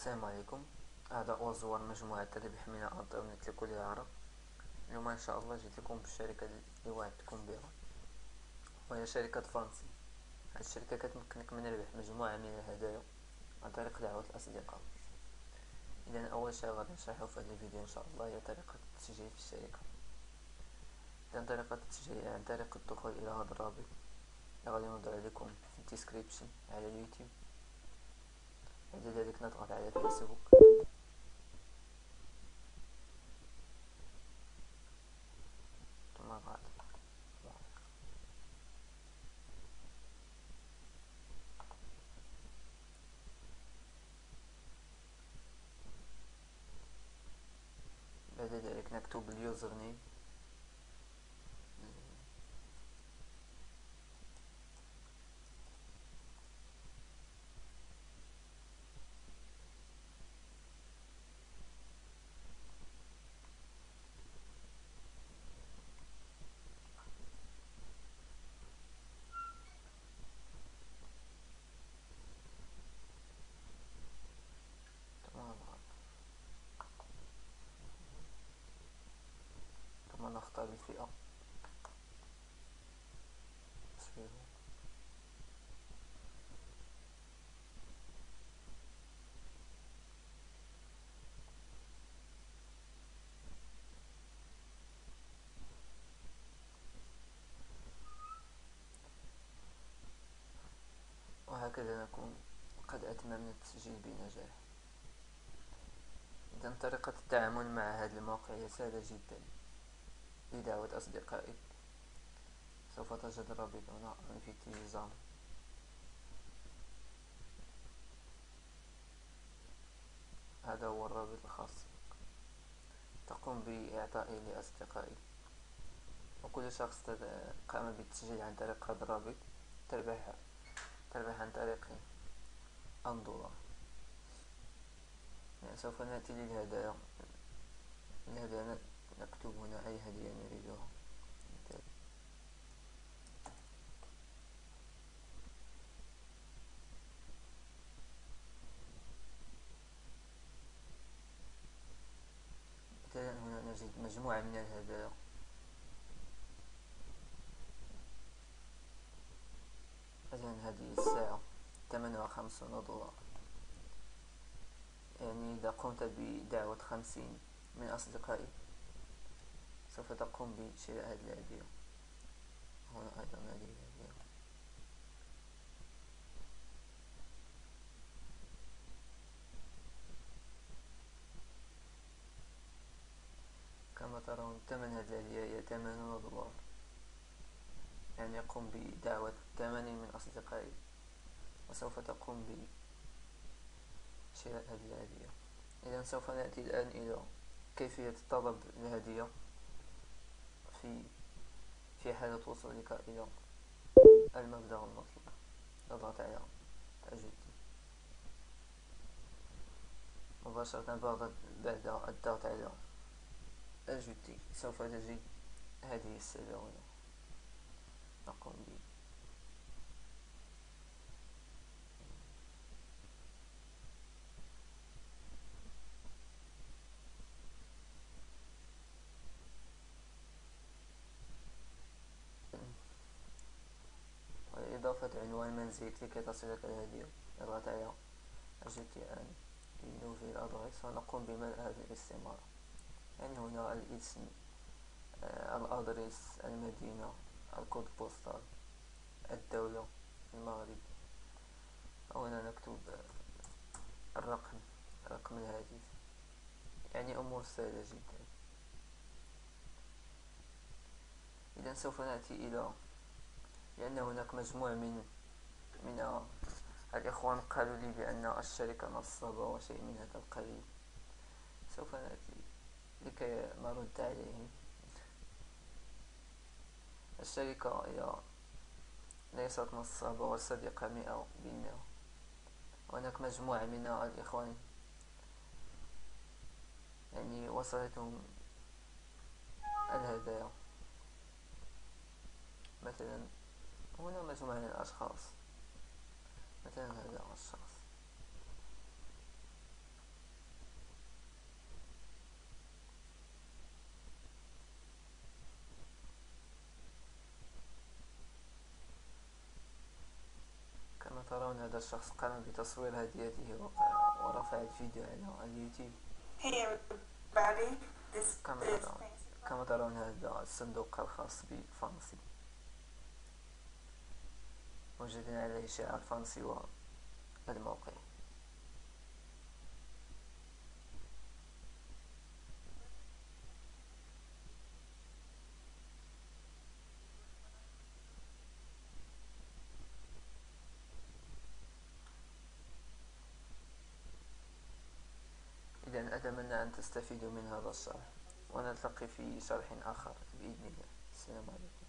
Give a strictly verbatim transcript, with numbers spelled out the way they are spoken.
السلام عليكم. هذا هو زوار مجموعة ربح من الانترنت لكل العرب. اليوم ان شاء الله جيت لكم بالشركة اللي وعدتكم بها، وهي شركة فانسي. هذه الشركة كتمكنك من ربح مجموعة من الهدايا عن طريق دعوة الأصدقاء. إذا أول شيء غادي نشرحه في هذا الفيديو إن شاء الله هي طريقة التسجيل في الشركة. إذا طريقة التسجيل عن طريق الدخول إلى هذا الرابط اللي غادي نوضع لكم في الديسكريبشن على اليوتيوب. بعد ذلك نضغط على فيسبوك، ثم نضغط بعد ذلك نكتب اليوزر نيم، ثم نضغط ثم نختار الفئة تصوير. وهكذا نكون قد أتممنا التسجيل بنجاح. إذا طريقة التعامل مع هذا الموقع هي سهلة جدا. لدعوة أصدقائك سوف تجد الرابط هنا في التلفزيون. هذا هو الرابط الخاص بك. تقوم بإعطائه لأصدقائك، وكل شخص قام بالتسجيل عن طريق هذا الرابط تربح تربح عن طريقه أن دولار. يعني سوف نأتي للهدايا. الهدايا نكتب هنا أي هدية نريدها. مثلا هنا نجد مجموعة من الهدايا. مثلا هذه الساعة ثمنها خمسون دولار. يعني إذا قمت بدعوة خمسين من أصدقائك سوف تقوم بشراء هذه الهدية. هنا أيضا هذه الهدية. كما ترون ثمن هذه الهدية هي ثمانون دولار. يعني يقوم بدعوة ثمانين من أصدقائك وسوف تقوم بشراء هذه الهدية. إذا سوف نأتي الآن إلى كيفية طلب الهدية في في حالة وصولك إلى المبلغ المطلوب. نضغط على أجد مباشرة. بعد الضغط على أجد سوف تجد هذه السلة هنا. نقوم ب إضافة عنوان منزل لكي تصلك الهدية. نضغط على أجد الآن لنوفي الأدرس ونقوم بملء هذه الاستمارة. يعني هنا الاسم، آه الأدرس، المدينة، الكود بوستال، الدولة المغرب. وهنا نكتب الرقم رقم الهاتف. يعني أمور سهلة جدا. إذا سوف نأتي إلى، لأن هناك مجموعة من من الإخوان قالوا لي بأن الشركة نصابة وشيء من هذا القبيل. سوف نأتي لكي نرد عليهم. الشركة هي ليست نصابة وصديقة مئة بالمئة. هناك مجموعة من الإخوان يعني وصلتهم الهدايا. مثلا هنا مجموعة من الأشخاص. مثلا هذا الشخص هذا الشخص قام بتصوير هديته وق- ورفع الفيديو على اليوتيوب. Hey everybody, this كما is ترون Fancy. كما ترون هذا الصندوق الخاص بفانسي، موجود عليه شعار فانسي والموقع. إذا أتمنى أن تستفيدوا من هذا الشرح، ونلتقي في شرح آخر بإذن الله. السلام عليكم.